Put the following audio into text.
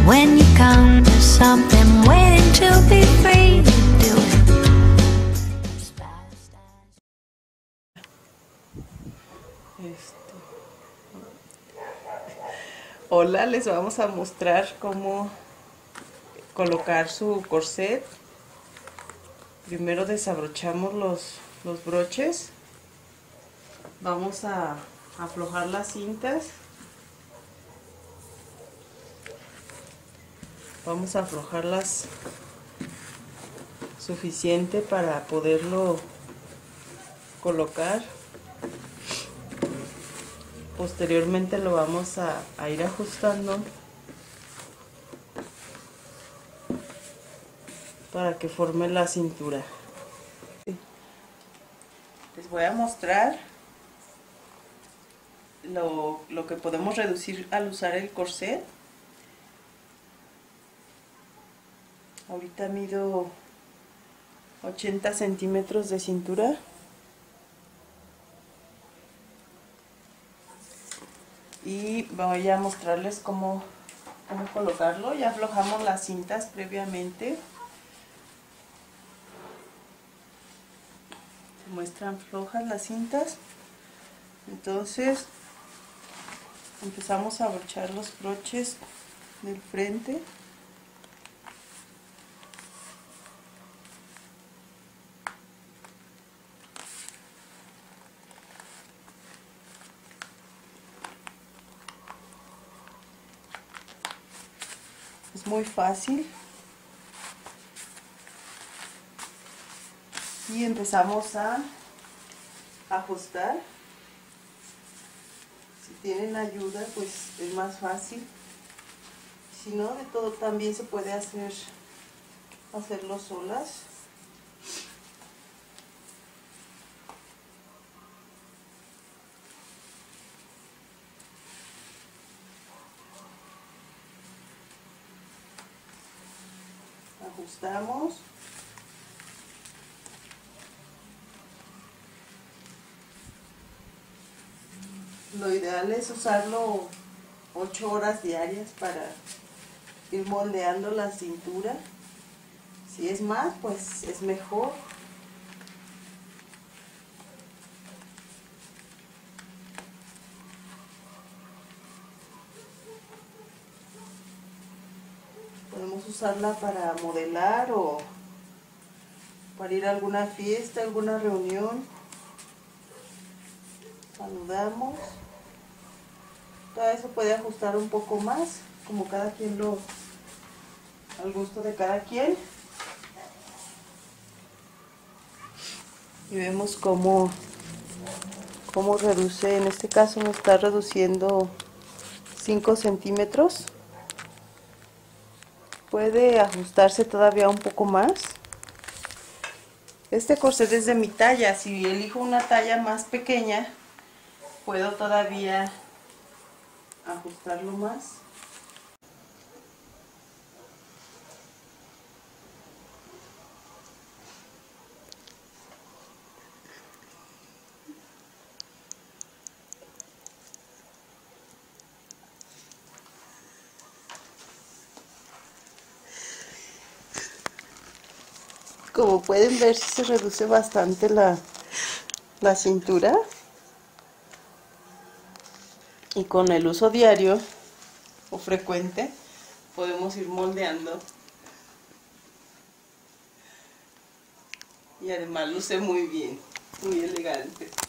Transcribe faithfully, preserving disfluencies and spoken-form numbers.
when you come to something waiting to be free, do it as fast as... Este. Hola, les vamos a mostrar cómo colocar su corset. Primero desabrochamos los, los broches. Vamos a aflojar las cintas. Vamos a aflojarlas suficiente para poderlo colocar. Posteriormente lo vamos a, a ir ajustando para que forme la cintura. Les voy a mostrar lo, lo que podemos reducir al usar el corset. Ahorita mido ochenta centímetros de cintura. Y voy a mostrarles cómo, cómo colocarlo. Ya aflojamos las cintas previamente. Se muestran flojas las cintas. Entonces empezamos a abrochar los broches del frente. Es muy fácil. Y empezamos a ajustar. Si tienen ayuda, pues es más fácil. Si no, de todo también se puede hacer hacerlo solas. Ajustamos. Lo ideal es usarlo ocho horas diarias para ir moldeando la cintura. Si es más, pues es mejor. Podemos usarla para modelar o para ir a alguna fiesta, alguna reunión. Saludamos. Todo eso puede ajustar un poco más, como cada quien lo, al gusto de cada quien. Y vemos cómo, cómo reduce, en este caso me está reduciendo cinco centímetros. Puede ajustarse todavía un poco más. Este corset es de mi talla. Si elijo una talla más pequeña, puedo todavía ajustarlo más. Como pueden ver, se reduce bastante la, la cintura. Y con el uso diario o frecuente podemos ir moldeando. Y además luce muy bien, muy elegante.